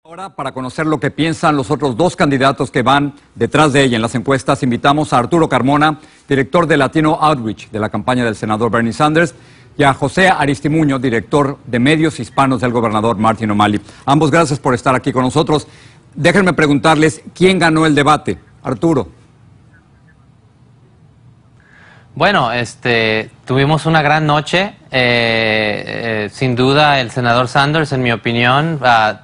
Ahora, para conocer lo que piensan los otros dos candidatos que van detrás de ella en las encuestas, invitamos a Arturo Carmona, director de Latino Outreach de la campaña del senador Bernie Sanders, y a José Aristimuño, director de medios hispanos del gobernador Martin O'Malley. Ambos, gracias por estar aquí con nosotros. Déjenme preguntarles, ¿quién ganó el debate? Arturo. Bueno, tuvimos una gran noche. Sin duda, el senador Sanders, en mi opinión,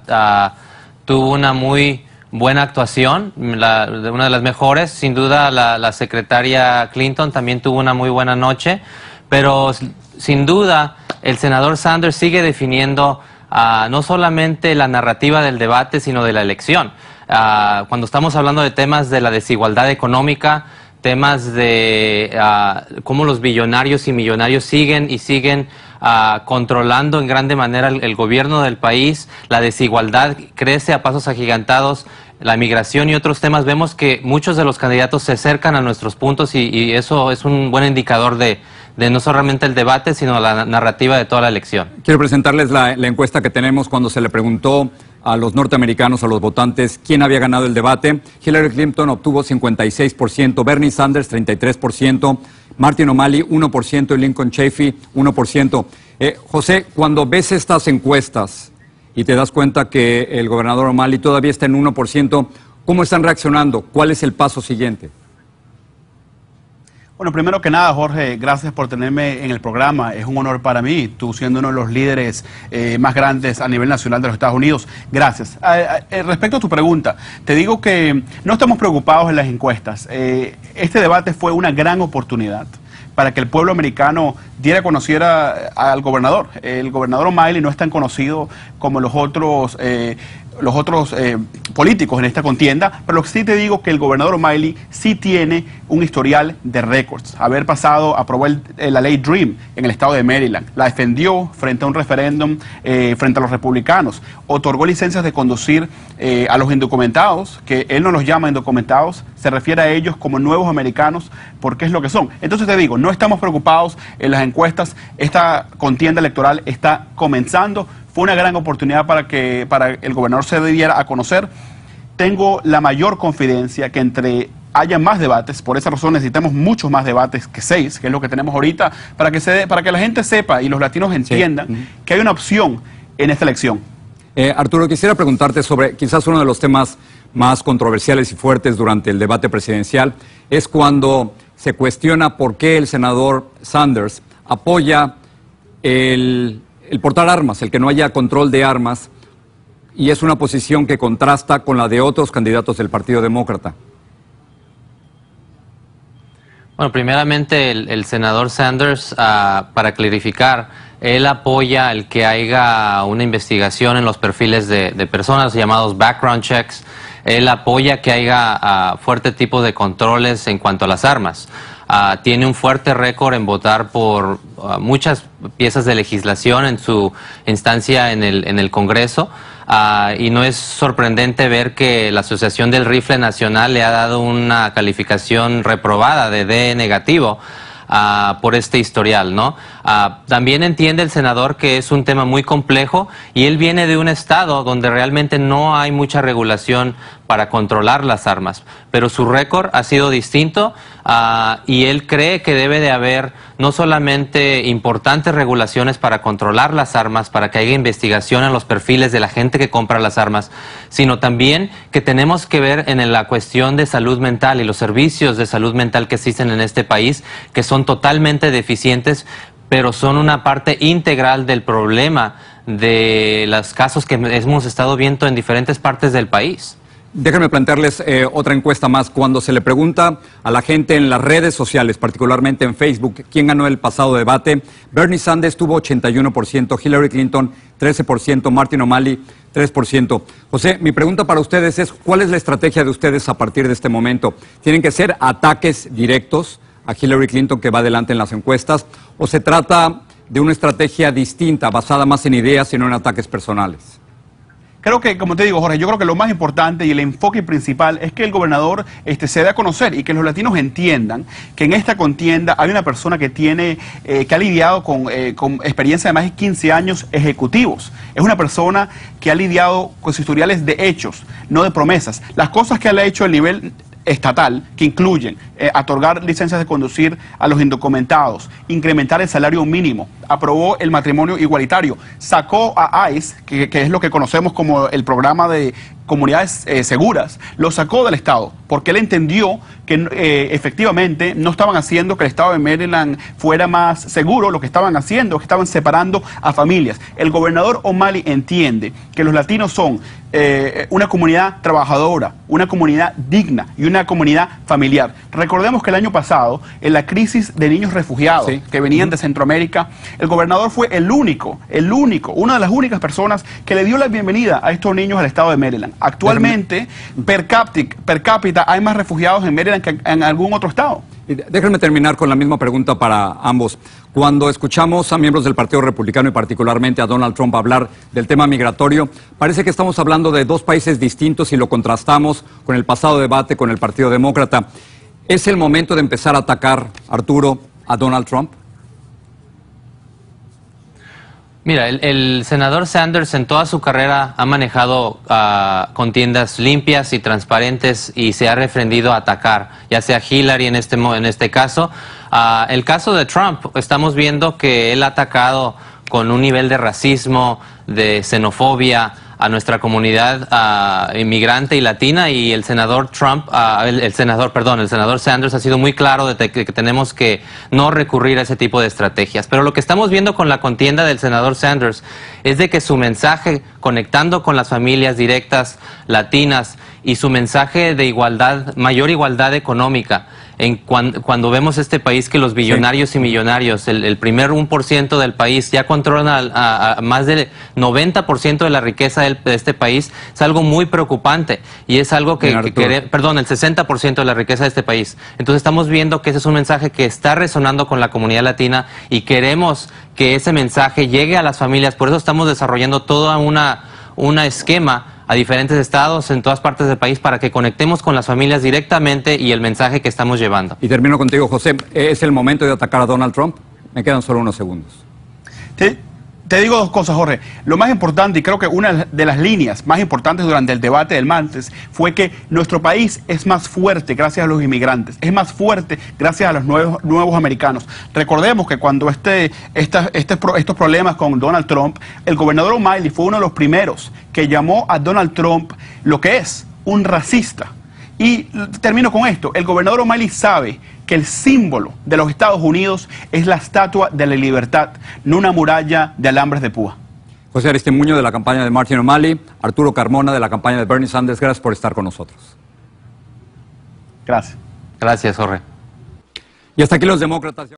tuvo una muy buena actuación, una de las mejores. Sin duda, la secretaria Clinton también tuvo una muy buena noche. Pero, sin duda, el senador Sanders sigue definiendo no solamente la narrativa del debate, sino de la elección. Cuando estamos hablando de temas de la desigualdad económica, temas de cómo los billonarios y millonarios siguen controlando en grande manera el gobierno del país, la desigualdad crece a pasos agigantados, la migración y otros temas, vemos que muchos de los candidatos se acercan a nuestros puntos y eso es un buen indicador de no solamente el debate, sino la narrativa de toda la elección. Quiero presentarles la encuesta que tenemos cuando se le preguntó a los norteamericanos, a los votantes, quién había ganado el debate. Hillary Clinton obtuvo 56%, Bernie Sanders 33%, Martin O'Malley 1% y Lincoln Chafee 1%. José, cuando ves estas encuestas y te das cuenta que el gobernador O'Malley todavía está en 1%, ¿cómo están reaccionando? ¿Cuál es el paso siguiente? Bueno, primero que nada, Jorge, gracias por tenerme en el programa. Es un honor para mí, tú siendo uno de los líderes más grandes a nivel nacional de los Estados Unidos. Gracias. Respecto a tu pregunta, te digo que no estamos preocupados en las encuestas. Este debate fue una gran oportunidad para que el pueblo americano diera a conocer al gobernador. El gobernador O'Malley no es tan conocido como los otros políticos en esta contienda, pero lo que sí te digo que el gobernador O'Malley sí tiene un historial de récords. Haber pasado, aprobó la ley DREAM en el estado de Maryland, la defendió frente a un referéndum frente a los republicanos, otorgó licencias de conducir a los indocumentados, que él no los llama indocumentados, se refiere a ellos como nuevos americanos, porque es lo que son. Entonces te digo, no estamos preocupados en las encuestas, esta contienda electoral está comenzando. Fue una gran oportunidad para el gobernador se diera a conocer. Tengo la mayor confidencia que haya más debates. Por esa razón necesitamos muchos más debates que 6, que es lo que tenemos ahorita, para que la gente sepa y los latinos entiendan que hay una opción en esta elección. Arturo, quisiera preguntarte sobre quizás uno de los temas más controversiales y fuertes durante el debate presidencial. Es cuando se cuestiona por qué el senador Sanders apoya el portar armas, el que no haya control de armas, y es una posición que contrasta con la de otros candidatos del Partido Demócrata. Bueno, primeramente el senador Sanders, para clarificar, él apoya el que haya una investigación en los perfiles de personas llamados background checks. Él apoya que haya fuerte tipo de controles en cuanto a las armas. Tiene un fuerte récord en votar por muchas piezas de legislación en su instancia en el Congreso, y no es sorprendente ver que la Asociación del Rifle Nacional le ha dado una calificación reprobada de D negativo por este historial, ¿no? También entiende el senador que es un tema muy complejo y él viene de un estado donde realmente no hay mucha regulación para controlar las armas, pero su récord ha sido distinto y él cree que debe de haber no solamente importantes regulaciones para controlar las armas, para que haya investigación en los perfiles de la gente que compra las armas, sino también que tenemos que ver en la cuestión de salud mental y los servicios de salud mental que existen en este país, que son totalmente deficientes, pero son una parte integral del problema de los casos que hemos estado viendo en diferentes partes del país. Déjenme plantearles otra encuesta más. Cuando se le pregunta a la gente en las redes sociales, particularmente en Facebook, quién ganó el pasado debate, Bernie Sanders tuvo 81%, Hillary Clinton 13%, Martin O'Malley 3%. José, mi pregunta para ustedes es, ¿cuál es la estrategia de ustedes a partir de este momento? ¿Tienen que ser ataques directos a Hillary Clinton, que va adelante en las encuestas, o se trata de una estrategia distinta, basada más en ideas y no en ataques personales? Creo que, como te digo, Jorge, yo creo que lo más importante y el enfoque principal es que el gobernador se dé a conocer y que los latinos entiendan que en esta contienda hay una persona que tiene, que ha lidiado con experiencia de más de 15 años ejecutivos. Es una persona que ha lidiado con sus historiales de hechos, no de promesas. Las cosas que él ha hecho a nivel estatal, que incluyen otorgar licencias de conducir a los indocumentados, incrementar el salario mínimo, aprobó el matrimonio igualitario, sacó a ICE, que es lo que conocemos como el programa de comunidades seguras, lo sacó del Estado, porque él entendió que efectivamente no estaban haciendo que el Estado de Maryland fuera más seguro, lo que estaban haciendo es que estaban separando a familias. El gobernador O'Malley entiende que los latinos son una comunidad trabajadora, una comunidad digna y una comunidad familiar. Recordemos que el año pasado, en la crisis de niños refugiados que venían de Centroamérica, el gobernador fue el único, una de las únicas personas que le dio la bienvenida a estos niños al Estado de Maryland. Actualmente, per cápita, hay más refugiados en Maryland que en algún otro estado. Déjenme terminar con la misma pregunta para ambos. Cuando escuchamos a miembros del Partido Republicano y particularmente a Donald Trump hablar del tema migratorio, parece que estamos hablando de dos países distintos y lo contrastamos con el pasado debate con el Partido Demócrata. ¿Es el momento de empezar a atacar, Arturo, a Donald Trump? Mira, el senador Sanders en toda su carrera ha manejado contiendas limpias y transparentes y se ha refrendido a atacar, ya sea Hillary en este caso. El caso de Trump, estamos viendo que él ha atacado con un nivel de racismo, de xenofobia a nuestra comunidad inmigrante y latina, y el senador Sanders ha sido muy claro de que tenemos que no recurrir a ese tipo de estrategias. Pero lo que estamos viendo con la contienda del senador Sanders es de que su mensaje, conectando con las familias directas latinas, y su mensaje de igualdad, mayor igualdad económica, cuando vemos este país que los billonarios y millonarios, el primer 1% del país ya controlan a más del 90% de la riqueza de este país, es algo muy preocupante y es algo el 60% de la riqueza de este país. Entonces estamos viendo que ese es un mensaje que está resonando con la comunidad latina y queremos que ese mensaje llegue a las familias. Por eso estamos desarrollando toda una esquema a diferentes estados en todas partes del país para que conectemos con las familias directamente y el mensaje que estamos llevando. Y termino contigo, José. ¿Es el momento de atacar a Donald Trump? Me quedan solo unos segundos. Te digo dos cosas, Jorge. Lo más importante, y creo que una de las líneas más importantes durante el debate del martes, fue que nuestro país es más fuerte gracias a los inmigrantes, es más fuerte gracias a los nuevos americanos. Recordemos que cuando estos problemas con Donald Trump, el gobernador O'Malley fue uno de los primeros que llamó a Donald Trump lo que es un racista. Y termino con esto, el gobernador O'Malley sabe que el símbolo de los Estados Unidos es la Estatua de la Libertad, no una muralla de alambres de púa. José Aristimuño de la campaña de Martin O'Malley, Arturo Carmona de la campaña de Bernie Sanders, gracias por estar con nosotros. Gracias. Gracias, Jorge. Y hasta aquí los demócratas.